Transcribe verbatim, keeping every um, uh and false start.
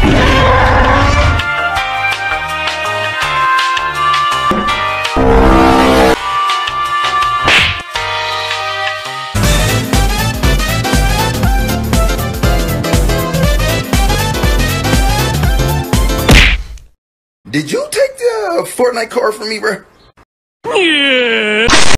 Did you take the uh, Fortnite card from me, bro? Yeah.